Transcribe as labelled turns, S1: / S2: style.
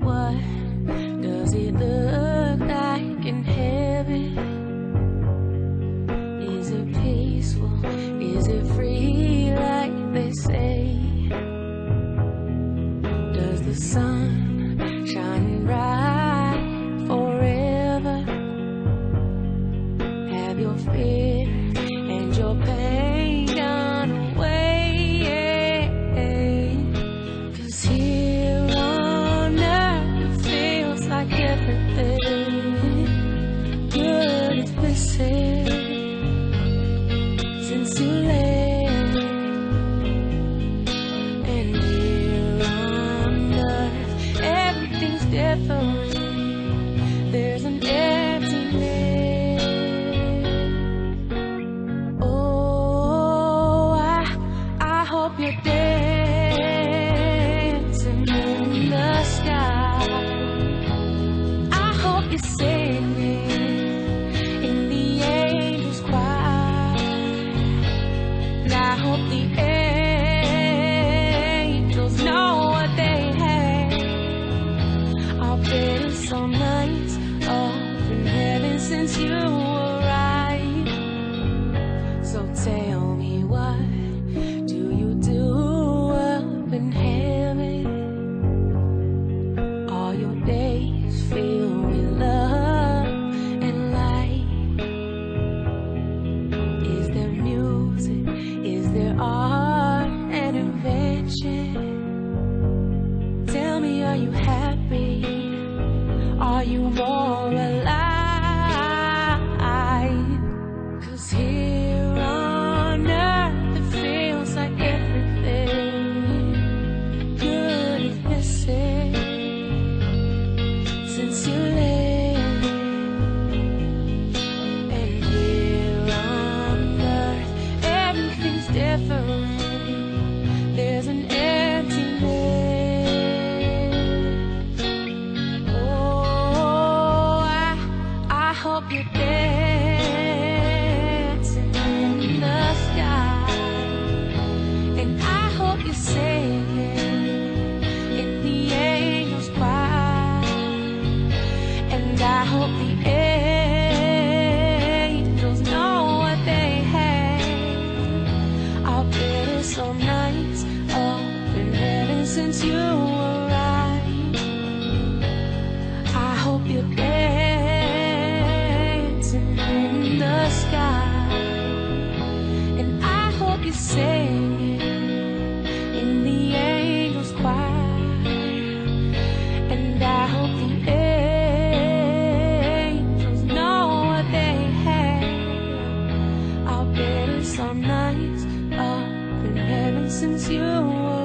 S1: what does it look like in heaven? Is it peaceful? Is it free like they say? Does the sun shine bright forever? Have your fear and your pain gone away? 'Cause here on earth it feels like everything good is missing since you left. And here on earth everything's different. There's an emptiness. Oh, I hope you're dancing in the sky. I hope you're singing in the angels' choir. And I hope the angels know what they have. I'll bet it's so nice up in heaven since you arrived. So tell me, what do you do up in heaven? All your days filled with love and light. Is there music? Is there art and invention? Tell me, are you happy? Are you more alive? 'Cause here on earth it feels like everything good is missing since you left. And here on earth everything's different. There's an emptiness. Oh, I hope you're dancing in the sky. And I hope you're singing in the angels' choir. And I hope the angels know what they have. I'll bet it's so nice up in heaven since you arrived. I hope you're dancing in the sky. And I hope you're singing in the angels' choir. And I hope the angels know what they have. I'll bet it's so nice up in heaven since you arrived.